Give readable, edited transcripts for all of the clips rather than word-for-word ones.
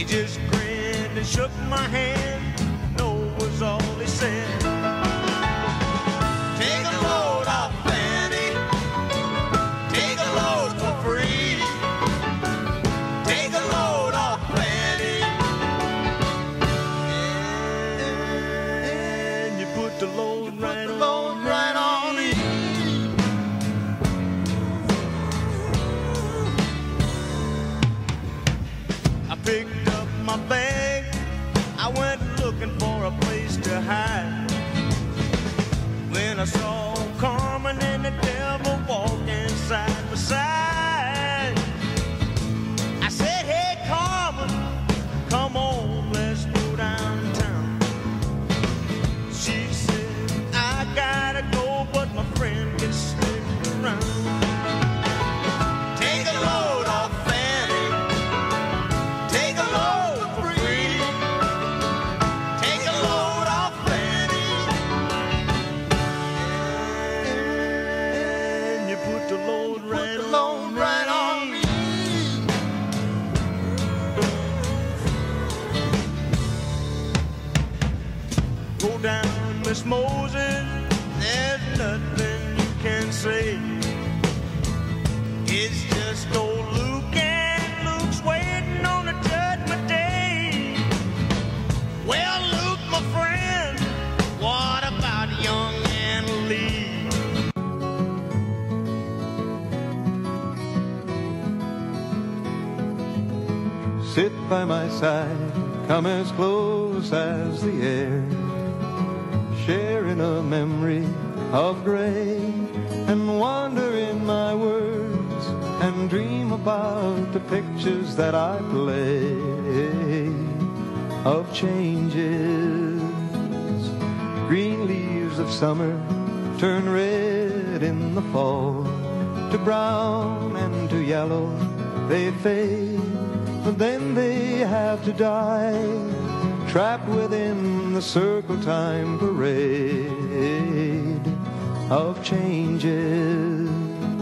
just grinned and shook my hand. No was all he said. Take a load off Fanny. Take a load for free. Take a load off Fanny. And you put the load right on me. I picked up my bag. I went looking for a place to hide. When I saw Carmen and the devil walking side by side, I said, hey Carmen, come on, let's go downtown. She said, I gotta go, but my friend can stick around. Take a load off Fanny. Take a load for free. Take a load off Fanny. And you put the load right on me. Go down, Miss Moses, there's nothing you can say. It's just old Luke, and Luke's waiting on the judgment day. Well, Luke, my friend, what about young Anna Lee? Sit by my side, come as close as the air, sharing a memory of gray, and wander in my words and dream about the pictures that I play of changes. Green leaves of summer turn red in the fall, to brown and to yellow they fade, but then they have to die, trapped within the circle time parade of changes.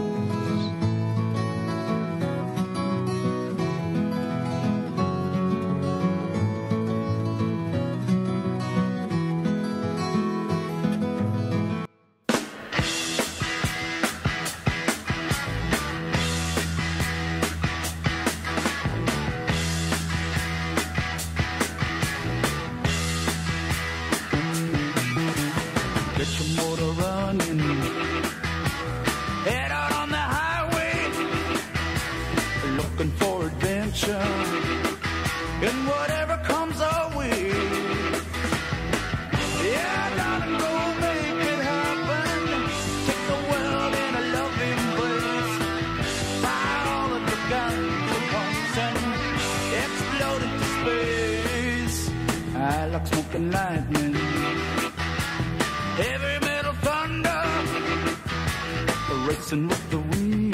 Get your motor running, head out on the highway, looking for adventure, and whatever comes our way. Yeah, darling, go make it happen. Take the world in a loving embrace. Fire all of the guns at once and explode into space. I like smoking lightning, heavy metal thunder, racing with the wind.